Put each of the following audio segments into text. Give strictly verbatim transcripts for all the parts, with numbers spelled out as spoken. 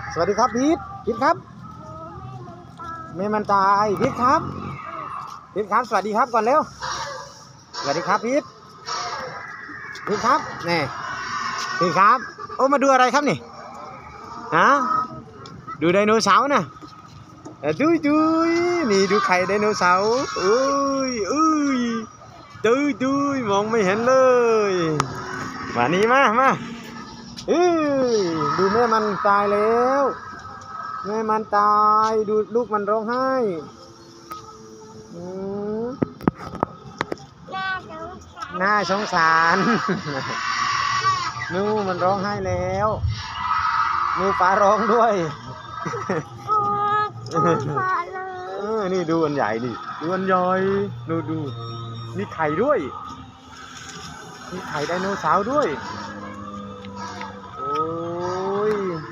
สวัสดีครับพีทพีทครับแม่มันตายพีทครับพีทครับสวัสดีครับก่อนเร็วสวัสดีครับพีทพีทครับนี่พีทครับโอ้มาดูอะไรครับนี่ฮะดูไดโนเสาร์นะดูดูนี่ดูไข่ไดโนเสาร์อุ้ยอุ้ยดูดูมองไม่เห็นเลยมานี่มามาเอ้ยดูแม่มันตายแล้วแม่มันตายดูลูกมันร้องไห้น่าสงสารนู่มันร้องไห้แล้วนู่ป้าร้องด้วยเออนี่ดูอันใหญ่ดิดูอันใหญ่ดูดูมีไข่ด้วยมีไข่ไดโนเสาร์ด้วยโอ้ย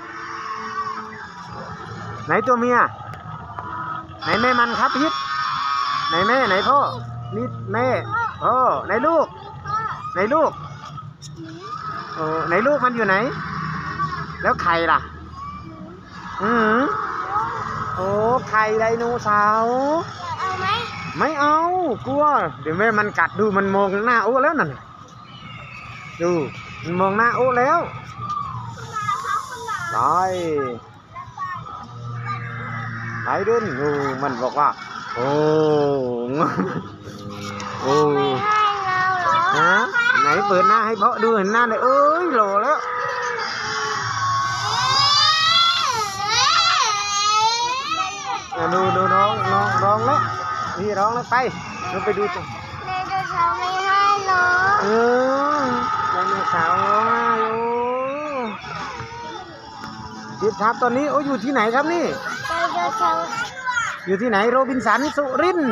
ไหนตัวเมียไหนแม่มันครับพิษไหนแม่ไหนพ่อนี่แม่พ่อไหนลูกไหนลูกโอ้ไหนลูกมันอยู่ไหนแล้วไข่ล่ะอืมโอ้ไข่ไดโนเสาร์เอาไหมไม่เอากลัวเดี๋ยวแม่มันกัดดูมันมองหน้าโอ้แล้วนั่นดูมันมองหน้าโอ้แล้วไปไปดุนดูมันบอกว่าโอ้โอ้ฮะไหนเปิดหน้าให้พ่อดูเห็นหน้าเลยเอ้ยโหล่แล้วดูดูน้องน้องร้องแล้วนี่ร้องแล้วไปเราไปดูตัวไดโนเสาร์ไม่ให้หรอเออไดโนเสาร์ร้องไห้โอ้ดิครับตอนนี้โอ้อยู่ที่ไหนครับนี่ไดโนเสาร์อยู่ที่ไหนโรบินสันสุรินทร์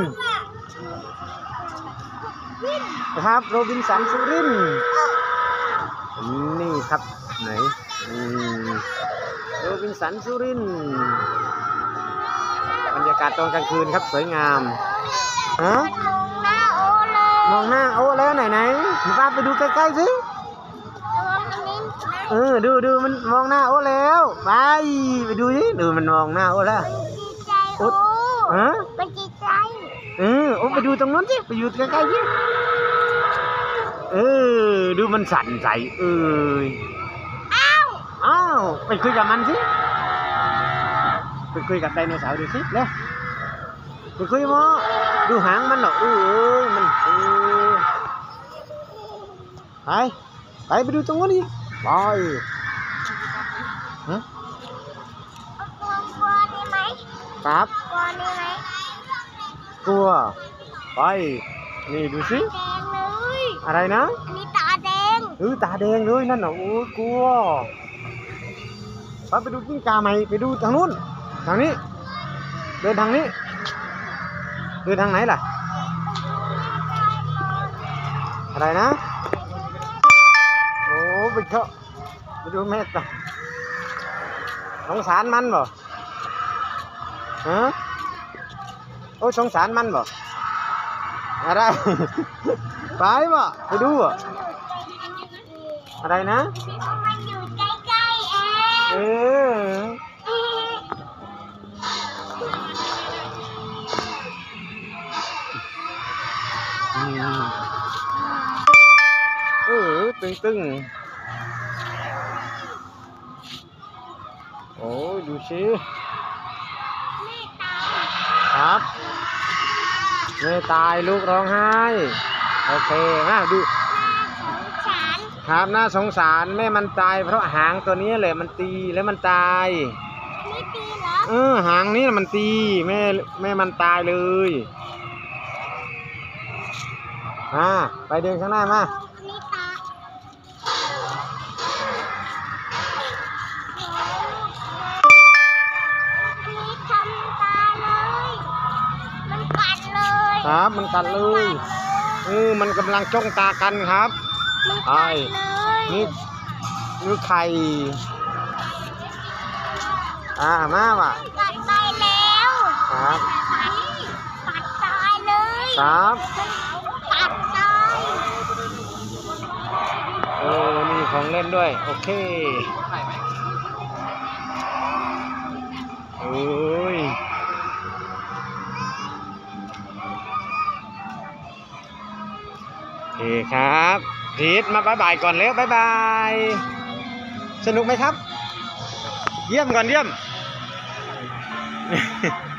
ครับโรบินสันสุรินทร์นี่ครับไหนโรบินสันสุรินทร์บรรยากาศตอนกลางคืนครับสวยงามฮะมองหน้าโอ้แล้วไหนไหนป้าไปดูใกล้ๆสิเออดูดูมันมองหน้าโอ้แล้วไปไปดูสิดูมันมองหน้าโอ้แล้วโอ้ฮะไปจิตใจเออโอ้ไปดูตรงนู้นสิไปอยู่ใกล้ๆสิเออดูมันสั่นใจเอออ้าวอ้าวไปคุยกับมันสิไปคุยกับไดโนเสาร์ดูสิเร็วไปคุยมั้งดูหางมันหรอเออมันเออไปไปไปดูตรงนู้นดิไปฮะกลัวกลัวได้ไหมครับกลัวได้ไหมกลัวไปนี่ดูสิแดงเลยอะไรนะอันนี้ตาแดงเออตาแดงเลยนั่นเหรอโอ้กลัวไปไปดูกิ้งก่าใหม่ไปดูทางนู้นทางนี้เดินทางนี้เดินทางไหนล่ะอะไรนะโอ้ไปเถอะไปดูแม่ตาสงสารมันบ่ฮะโอ้สงสารมันบ่อะไรไปบ่ไปดูบ่อะไรนะมันอยู่ใกล้ๆเองเออเออตึงตึงโอ้ดูสิครับแม่ตายลูกร้องไห้โอเคนะดูครับน่าสงสารแม่มันตายเพราะหางตัวนี้แหละมันตีแล้วมันตายไม่ตีเหรอเออหางนี้มันตีแม่แม่มันตายเลยอ่าไปเดินข้างหน้ามาครับมันกัดเลยเออมันกำลังจ้องตากันครับไอ้นี่นี่ไข่อ่ามาว่ะกัดไปแล้วครับกัดตายเลยครับกัดตายเออนี่ของเล่นด้วยโอเคเคครับพีทมาบายบายก่อนเร็วบายบายสนุกไหมครับเยี่ยมก่อนเยี่ยม